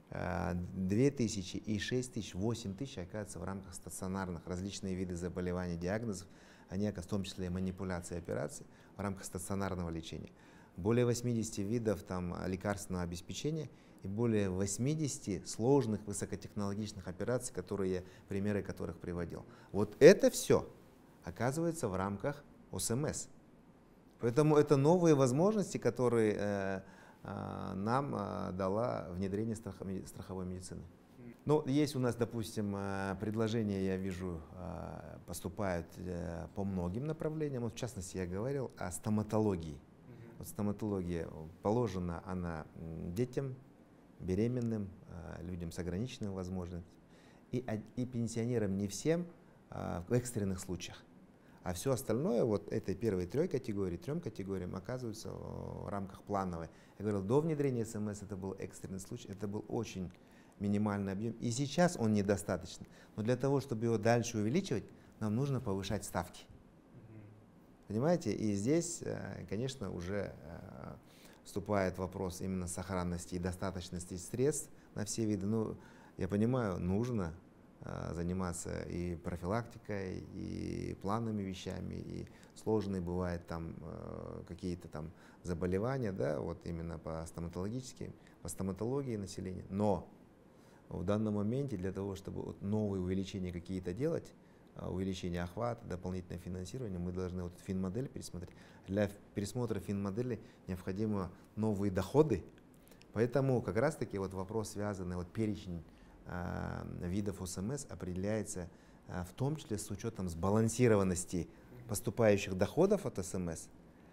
2000 и 6000, 8000 оказывается в рамках стационарных различные виды заболеваний, диагнозов, они, в том числе и манипуляции, операции в рамках стационарного лечения. Более 80 видов там, лекарственного обеспечения и более 80 сложных высокотехнологичных операций, примеры которых приводил. Вот это все оказывается в рамках ОСМС. Поэтому это новые возможности, которые нам дала внедрение страховой медицины. Ну, есть у нас, допустим, предложения, я вижу, поступают по многим направлениям. Вот, в частности, я говорил о стоматологии. Вот стоматология положена она детям, беременным, людям с ограниченными возможностями и пенсионерам не всем в экстренных случаях. А все остальное, вот этой первой трем категориям оказывается в рамках плановой. Я говорил, до внедрения СМС это был экстренный случай, это был очень минимальный объем. И сейчас он недостаточно. Но для того, чтобы его дальше увеличивать, нам нужно повышать ставки. Понимаете? И здесь, конечно, уже вступает вопрос именно сохранности и достаточности средств на все виды. Ну, я понимаю, нужно заниматься и профилактикой, и плановыми вещами, и сложные бывают там какие-то там заболевания, да, вот именно по стоматологии населения. Но в данном моменте для того, чтобы вот новые увеличения какие-то делать, увеличение охвата, дополнительное финансирование, мы должны вот финмодель пересмотреть. Для пересмотра финмодели необходимы новые доходы, поэтому как раз-таки вот вопрос, связанный, вот перечень видов ОСМС определяется в том числе с учетом сбалансированности поступающих доходов от СМС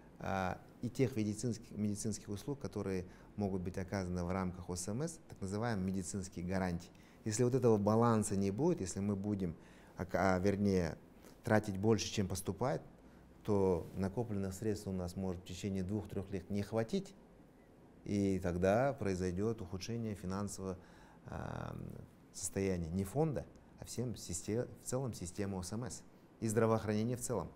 и тех медицинских услуг, которые могут быть оказаны в рамках ОСМС, так называемые медицинские гарантии. Если вот этого баланса не будет, если мы будем, вернее, тратить больше, чем поступает, то накопленных средств у нас может в течение 2-3 лет не хватить, и тогда произойдет ухудшение финансового состояния не фонда, а в целом системы ОСМС и здравоохранения в целом.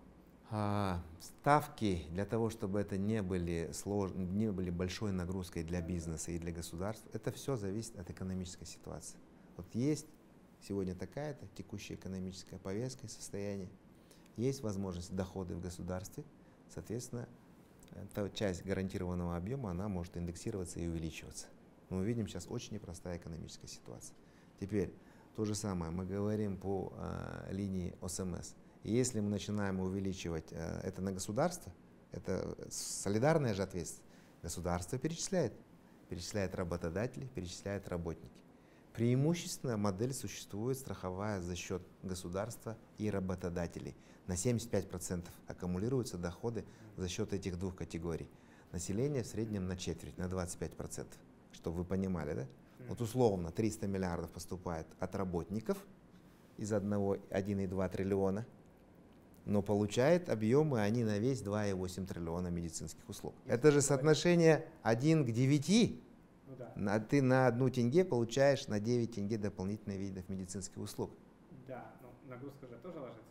Ставки для того, чтобы это не были большой нагрузкой для бизнеса и для государства, это все зависит от экономической ситуации. Вот есть сегодня такая-то текущая экономическая повестка и состояние, есть возможность доходы в государстве, соответственно, та часть гарантированного объема, она может индексироваться и увеличиваться. Но мы видим сейчас очень непростая экономическая ситуация. Теперь то же самое мы говорим по линии ОСМС. И если мы начинаем увеличивать это на государство, это солидарная же ответственность. Государство перечисляет работодатели, перечисляет работники. Преимущественно модель существует страховая за счет государства и работодателей. На 75% аккумулируются доходы за счет этих двух категорий. Население в среднем на четверть, на 25%. Чтобы вы понимали, да? Вот условно 300 миллиардов поступает от работников из 1,2 триллиона, но получают объемы они на весь 2,8 триллиона медицинских услуг. Это же соотношение 1 к 9. Ну, да. Ты на 1 тенге получаешь на 9 тенге дополнительных видов медицинских услуг. Да, но нагрузка же тоже ложится.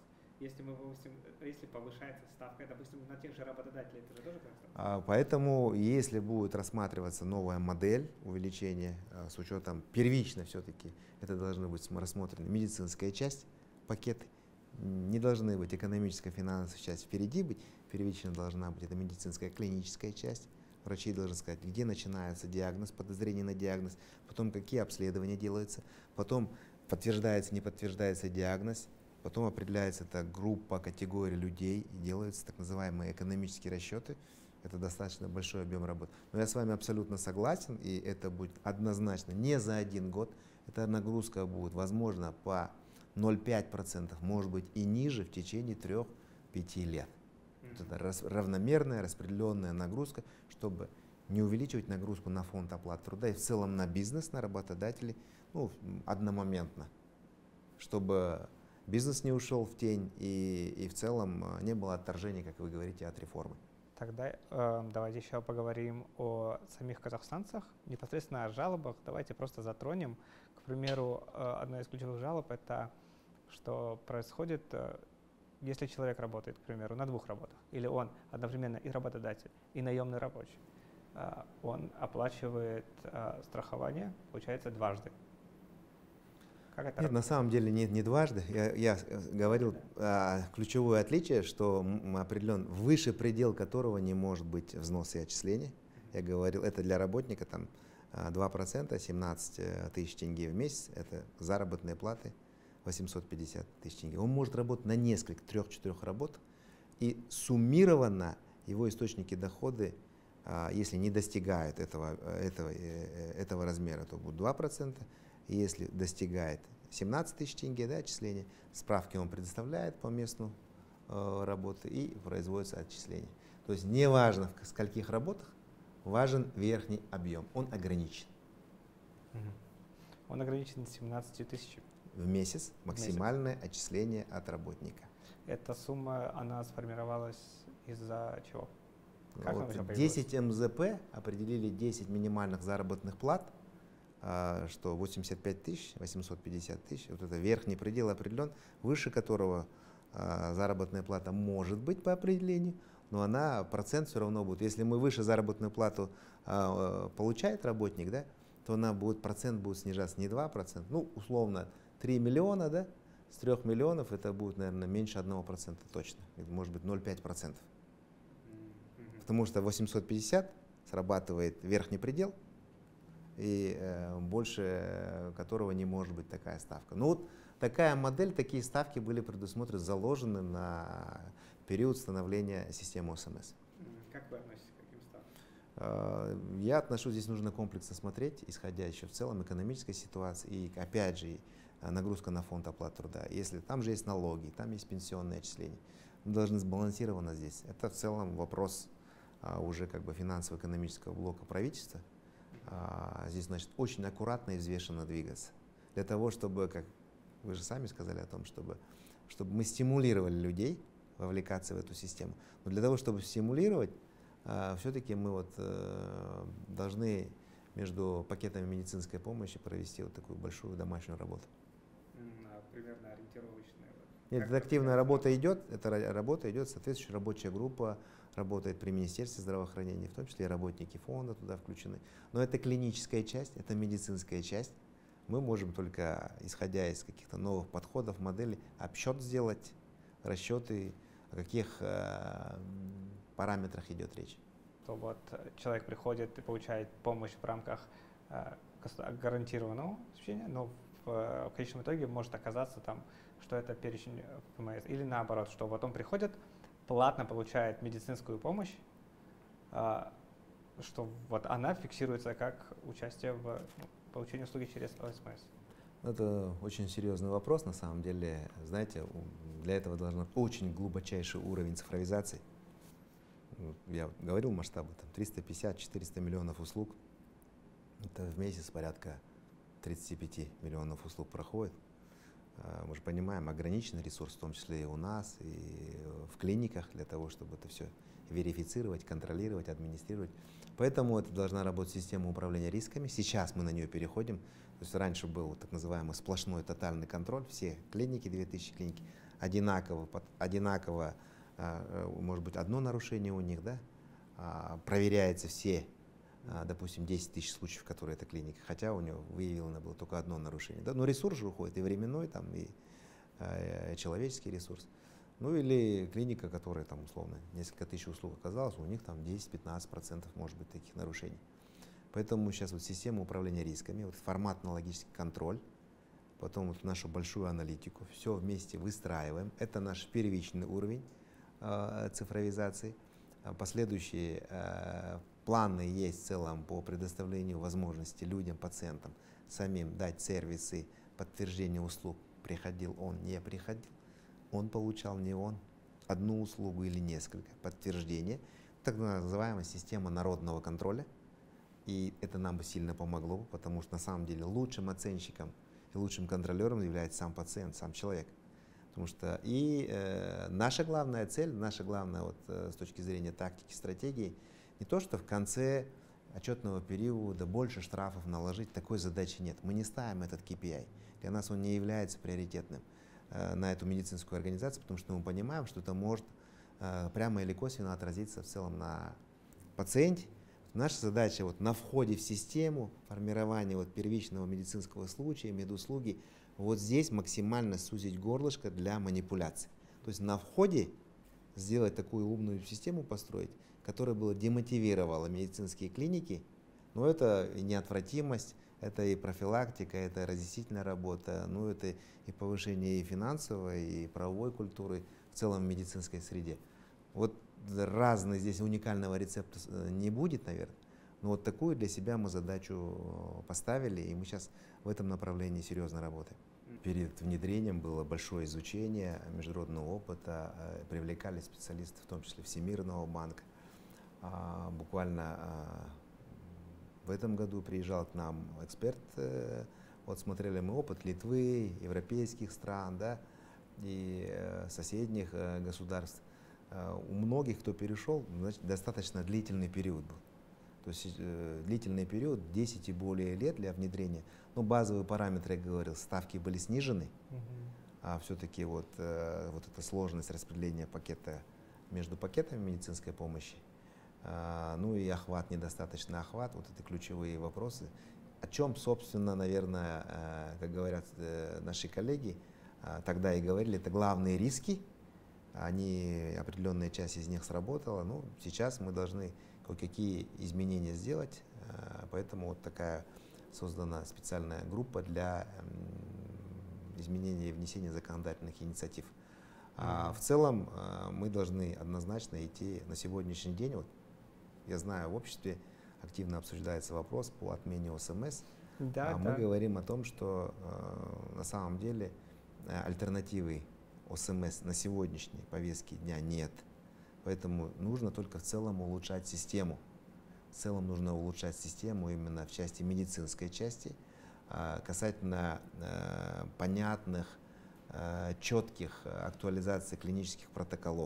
Если повышается ставка, допустим, на тех же работодателей, это же тоже как-то? Поэтому, если будет рассматриваться новая модель увеличения с учетом первично все-таки, это должна быть рассмотрена медицинская часть, пакеты. Не должны быть экономическая, финансовая часть впереди быть, первично должна быть это медицинская, клиническая часть. Врачи должны сказать, где начинается диагноз, подозрение на диагноз, потом какие обследования делаются, потом подтверждается, не подтверждается диагноз, потом определяется эта группа, категория людей, и делаются так называемые экономические расчеты. Это достаточно большой объем работы. Но я с вами абсолютно согласен, и это будет однозначно не за 1 год. Эта нагрузка будет, возможно, по 0,5%, может быть и ниже в течение 3-5 лет. Это равномерная, распределенная нагрузка, чтобы не увеличивать нагрузку на фонд оплаты труда и в целом на бизнес, на работодателей, одномоментно, чтобы бизнес не ушел в тень и в целом не было отторжения, как вы говорите, от реформы. Тогда давайте еще поговорим о самих казахстанцах, непосредственно о жалобах. Давайте просто затронем. К примеру, одна из ключевых жалоб – это что происходит, если человек работает, к примеру, на 2 работах, или он одновременно и работодатель, и наемный рабочий. он оплачивает страхование, получается, дважды. Как это Нет, на самом деле не дважды. Я говорил ключевое отличие, что определен выше предел которого не может быть взноса и отчисления. Я говорил, это для работника там 2%, 17 тысяч тенге в месяц, это заработные платы 850 тысяч тенге. Он может работать на несколько, 3-4 работ, и суммированно его источники дохода, если не достигают этого размера, то будет 2%. И если достигает 17 тысяч тенге, да, отчисления, справки он предоставляет по месту работы и производится отчисление. То есть неважно в скольких работах, важен верхний объем, он ограничен. Он ограничен 17 тысячами. В месяц максимальное отчисление от работника. Эта сумма, она сформировалась из-за чего? Как она Вот 10 МЗП определили 10 минимальных заработных плат, что 85 тысяч, 850 тысяч, вот это верхний предел определен, выше которого заработная плата может быть по определению, но она, процент все равно будет. Если мы выше заработную плату получает работник, да, то она будет, процент будет снижаться не 2%, ну, условно, 3 миллиона, да, с 3 миллионов это будет, наверное, меньше 1% точно, это может быть 0,5%. Потому что 850 срабатывает верхний предел, и больше которого не может быть такая ставка. Ну вот такая модель, такие ставки были предусмотрены, заложены на период становления системы ОСМС. Как вы относитесь к таким ставкам? Я отношусь, здесь нужно комплексно смотреть, исходя еще в целом экономической ситуации, и опять же нагрузка на фонд оплаты труда. Если там же есть налоги, там есть пенсионные отчисления, мы должны сбалансировано здесь. Это в целом вопрос уже как бы финансово-экономического блока правительства. Здесь, значит, очень аккуратно и взвешенно двигаться. Для того, чтобы, как вы же сами сказали о том, чтобы мы стимулировали людей вовлекаться в эту систему. Но для того, чтобы стимулировать, все-таки мы вот должны между пакетами медицинской помощи провести вот такую большую домашнюю работу. Примерно ориентировочная. Нет, эта активная работа идет, соответствующая рабочая группа работает при Министерстве здравоохранения, в том числе и работники фонда туда включены. Но это клиническая часть, это медицинская часть. Мы можем только, исходя из каких-то новых подходов, моделей, обсчет сделать, расчеты, о каких параметрах идет речь. То вот человек приходит и получает помощь в рамках гарантированного обеспечения, но в конечном итоге может оказаться там, что это перечень ФМС. Или наоборот, что вот он приходит, платно получает медицинскую помощь, что вот она фиксируется как участие в получении услуги через ОСМС. Это очень серьезный вопрос, на самом деле. Знаете, для этого должен быть очень глубочайший уровень цифровизации. Я говорил масштабы, 350-400 миллионов услуг. Это в месяц порядка 35 миллионов услуг проходит. Мы же понимаем, ограниченный ресурс, в том числе и у нас, и в клиниках, для того, чтобы это все верифицировать, контролировать, администрировать. Поэтому это должна работать система управления рисками. Сейчас мы на нее переходим. То есть раньше был так называемый сплошной тотальный контроль. Все клиники, 2000 клиник, одинаково, может быть, одно нарушение у них, да, проверяется все, допустим, 10 тысяч случаев, которые эта клиника, хотя у него выявлено было только одно нарушение. Да? Но ресурс же уходит, и временной, там, и человеческий ресурс. Ну или клиника, которая там условно несколько тысяч услуг оказалась, у них там 10-15% может быть таких нарушений. Поэтому сейчас вот система управления рисками, вот форматно-логический контроль, потом вот нашу большую аналитику, все вместе выстраиваем. Это наш первичный уровень цифровизации. Последующие планы есть в целом по предоставлению возможности людям, пациентам самим дать сервисы подтверждения услуг. Приходил он, не приходил. Он получал, не он. Одну услугу или несколько. Подтверждение. Так называемая система народного контроля. И это нам бы сильно помогло, потому что на самом деле лучшим оценщиком и лучшим контролером является сам пациент, сам человек. Потому что наша главная цель, наша главная вот, с точки зрения тактики, стратегии, не то, что в конце отчетного периода больше штрафов наложить, такой задачи нет. Мы не ставим этот KPI. Для нас он не является приоритетным на эту медицинскую организацию, потому что мы понимаем, что это может прямо или косвенно отразиться в целом на пациенте, Наша задача вот на входе в систему формирования вот первичного медицинского случая, медуслуги, вот здесь максимально сузить горлышко для манипуляций. То есть на входе сделать такую умную систему построить, которая бы демотивировала медицинские клиники, но это и неотвратимость, это и профилактика, это разъяснительная работа, ну это и повышение и финансовой, и правовой культуры в целом в медицинской среде. Вот разный здесь уникального рецепта не будет, наверное, но вот такую для себя мы задачу поставили, и мы сейчас в этом направлении серьезно работаем. Перед внедрением было большое изучение международного опыта, привлекали специалистов, в том числе Всемирного банка. Буквально в этом году приезжал к нам эксперт, вот смотрели мы опыт Литвы, европейских стран, да, и соседних государств. У многих, кто перешел, значит, достаточно длительный период был. То есть длительный период, 10 и более лет для внедрения. Но базовые параметры, я говорил, ставки были снижены, а все-таки вот эта сложность распределения пакета между пакетами медицинской помощи, ну и охват, недостаточный охват, вот это ключевые вопросы. О чем, собственно, наверное, как говорят наши коллеги, тогда и говорили, это главные риски. Они, определенная часть из них сработала. Ну, сейчас мы должны кое-какие изменения сделать, поэтому вот такая создана специальная группа для изменения и внесения законодательных инициатив. В целом мы должны однозначно идти на сегодняшний день. Вот, я знаю, в обществе активно обсуждается вопрос по отмене ОСМС. Да, Мы говорим о том, что на самом деле альтернативы ОСМС на сегодняшней повестке дня нет. Поэтому нужно только в целом улучшать систему. В целом нужно улучшать систему именно в части медицинской части, касательно понятных, четких актуализаций клинических протоколов.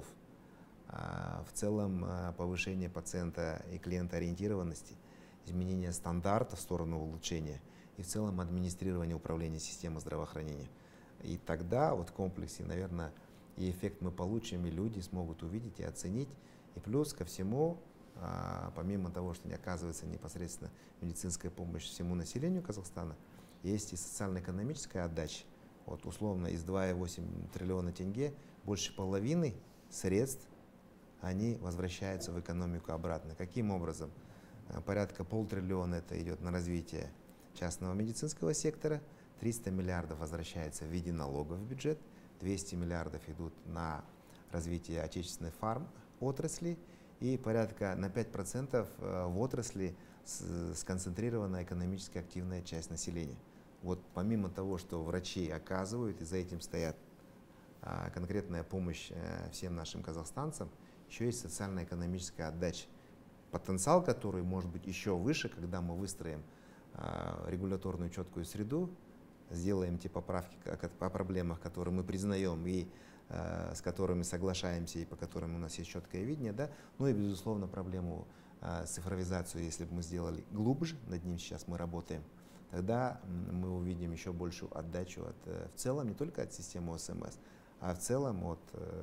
В целом повышение пациента и клиентоориентированности, изменение стандартов в сторону улучшения и в целом администрирование управления системой здравоохранения. И тогда вот в комплексе, наверное, и эффект мы получим, и люди смогут увидеть и оценить. И плюс ко всему, помимо того, что не оказывается непосредственно медицинская помощь всему населению Казахстана, есть и социально-экономическая отдача. Вот условно из 2,8 триллиона тенге больше половины средств они возвращаются в экономику обратно. Каким образом? Порядка полтриллиона это идет на развитие частного медицинского сектора, 300 миллиардов возвращается в виде налогов в бюджет, 200 миллиардов идут на развитие отечественной фарм-отрасли и порядка на 5% в отрасли сконцентрирована экономически активная часть населения. Вот помимо того, что врачи оказывают, и за этим стоят конкретная помощь всем нашим казахстанцам, еще есть социально-экономическая отдача. Потенциал, который может быть еще выше, когда мы выстроим регуляторную четкую среду, сделаем те поправки по проблемах, которые мы признаем и с которыми соглашаемся, и по которым у нас есть четкое видение, да? Ну и, безусловно, проблему цифровизацию, если бы мы сделали глубже, над ним сейчас мы работаем, тогда мы увидим еще большую отдачу в целом, не только от системы ОСМС, а в целом от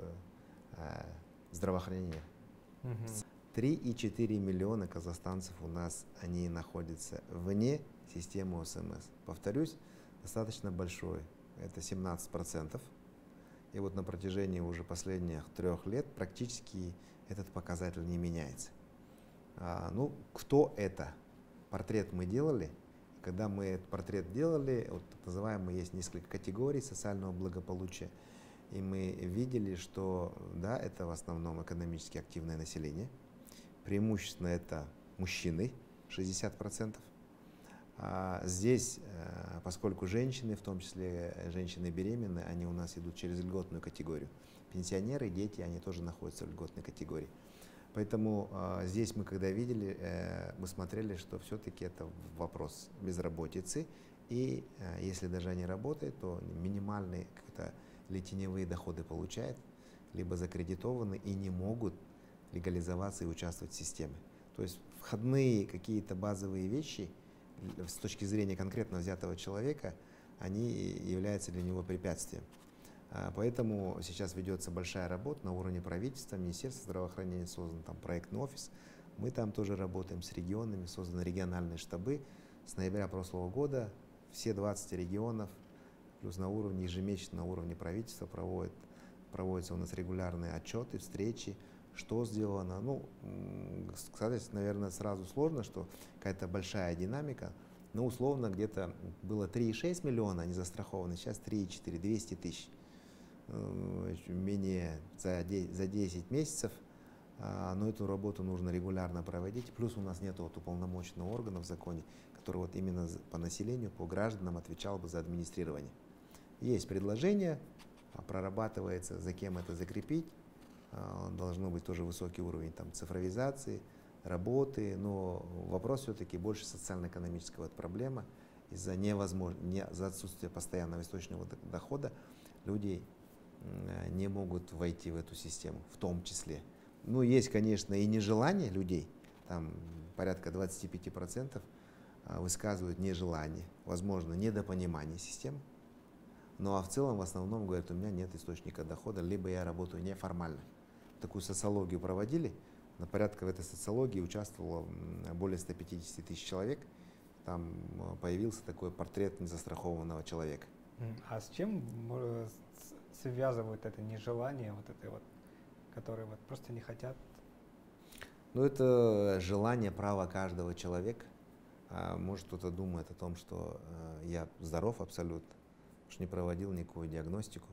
здравоохранения. 3,4 миллиона казахстанцев у нас, они находятся вне системы ОСМС. Повторюсь, достаточно большой, это 17%. И вот на протяжении уже последних 3 лет практически этот показатель не меняется. Ну, кто это? Портрет мы делали. Когда мы этот портрет делали, вот так называемый, есть несколько категорий социального благополучия. И мы видели, что да, это в основном экономически активное население. Преимущественно это мужчины, 60%. Здесь, поскольку женщины, в том числе женщины беременные, они у нас идут через льготную категорию. Пенсионеры, дети, они тоже находятся в льготной категории. Поэтому здесь мы, когда видели, мы смотрели, что все-таки это вопрос безработицы. И если даже они работают, то минимальные или теневые доходы получают, либо закредитованы и не могут легализоваться и участвовать в системе. То есть входные какие-то базовые вещи с точки зрения конкретно взятого человека, они являются для него препятствием. Поэтому сейчас ведется большая работа на уровне правительства, Министерства здравоохранения создан там проектный офис, Мы там тоже работаем с регионами, созданы региональные штабы. С ноября прошлого года все 20 регионов, плюс на уровне, ежемесячно на уровне правительства проводятся у нас регулярные отчеты, встречи, что сделано. Ну, сказать, наверное, сразу сложно, что какая-то большая динамика, но условно где-то было 3,6 миллиона, они застрахованы, сейчас 3,4, 200 тысяч. Менее за 10 месяцев, но эту работу нужно регулярно проводить. Плюс у нас нет вот уполномоченного органа в законе, который вот именно по населению, по гражданам отвечал бы за администрирование. Есть предложение, прорабатывается, за кем это закрепить. Должно быть тоже высокий уровень там, цифровизации, работы, но вопрос все-таки больше социально-экономическая вот проблема. За отсутствия постоянного источника дохода люди не могут войти в эту систему, в том числе. Ну, есть, конечно, и нежелание людей, там порядка 25% высказывают нежелание, возможно, недопонимание систем. Ну а в целом, в основном, говорят, у меня нет источника дохода, либо я работаю неформально. Такую социологию проводили, на порядка в этой социологии участвовало более 150 тысяч человек. Там появился такой портрет незастрахованного человека. А с чем связывают это нежелание, вот это вот, которые вот просто не хотят? Ну, это желание, право каждого человека. Может, кто-то думает о том, что я здоров абсолютно, потому что не проводил никакую диагностику.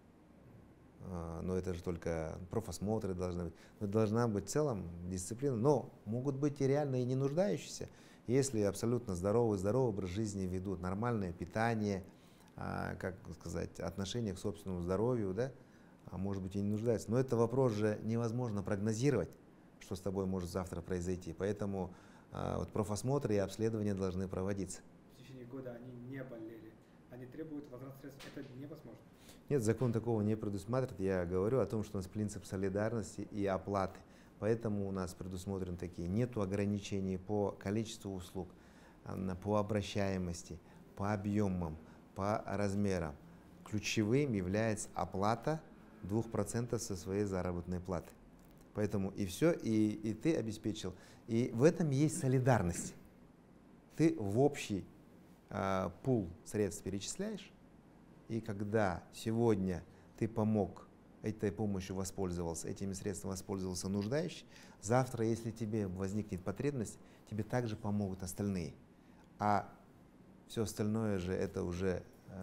Но это же только профосмотры должны быть. Но должна быть в целом дисциплина. Но могут быть и реально и не нуждающиеся, если абсолютно здоровый образ жизни ведут, нормальное питание, как сказать, отношение к собственному здоровью, да, может быть и не нуждаются. Но это вопрос же невозможно прогнозировать, что с тобой может завтра произойти. Поэтому вот профосмотры и обследования должны проводиться. В течение года они не болели, они требуют возврат средств, это невозможно. Нет, закон такого не предусматривает. Я говорю о том, что у нас принцип солидарности и оплаты. Поэтому у нас предусмотрены такие. Нету ограничений по количеству услуг, по обращаемости, по объемам, по размерам. Ключевым является оплата 2% со своей заработной платы. Поэтому и все, и ты обеспечил. И в этом есть солидарность. Ты в общий пул средств перечисляешь, и когда сегодня ты помог, этой помощью воспользовался, этими средствами воспользовался нуждающий, завтра, если тебе возникнет потребность, тебе также помогут остальные. А все остальное же это уже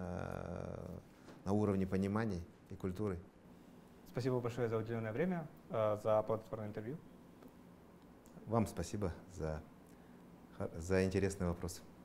на уровне понимания и культуры. Спасибо большое за уделенное время, за плодотворное интервью. Вам спасибо за интересный вопрос.